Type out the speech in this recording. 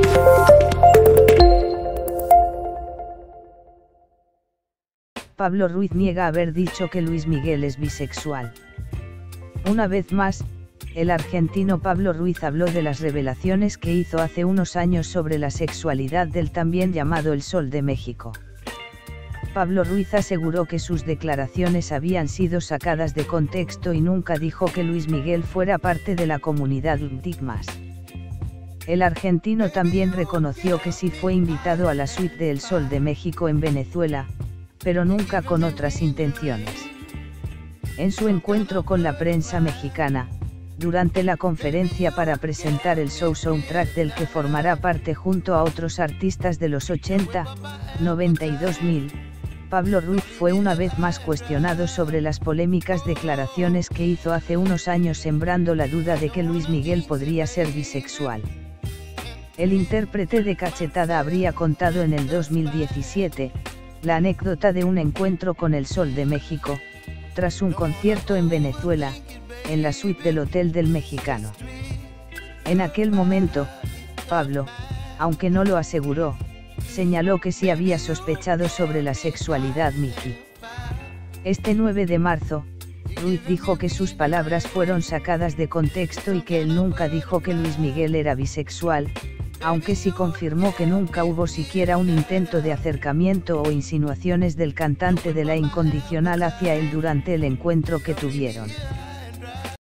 Pablo Ruiz niega haber dicho que Luis Miguel es bisexual. Una vez más, el argentino Pablo Ruiz habló de las revelaciones que hizo hace unos años sobre la sexualidad del también llamado El Sol de México. Pablo Ruiz aseguró que sus declaraciones habían sido sacadas de contexto y nunca dijo que Luis Miguel fuera parte de la comunidad LGBTIQ+. El argentino también reconoció que sí fue invitado a la suite de El Sol de México en Venezuela, pero nunca con otras intenciones. En su encuentro con la prensa mexicana, durante la conferencia para presentar el show Soundtrack del que formará parte junto a otros artistas de los 80, 90 y 2000, Pablo Ruiz fue una vez más cuestionado sobre las polémicas declaraciones que hizo hace unos años sembrando la duda de que Luis Miguel podría ser bisexual. El intérprete de Cachetada habría contado en el 2017, la anécdota de un encuentro con El Sol de México, tras un concierto en Venezuela, en la suite del Hotel del Mexicano. En aquel momento, Pablo, aunque no lo aseguró, señaló que sí había sospechado sobre la sexualidad Miki. Este 9 de marzo, Ruiz dijo que sus palabras fueron sacadas de contexto y que él nunca dijo que Luis Miguel era bisexual, aunque sí confirmó que nunca hubo siquiera un intento de acercamiento o insinuaciones del cantante de La Incondicional hacia él durante el encuentro que tuvieron.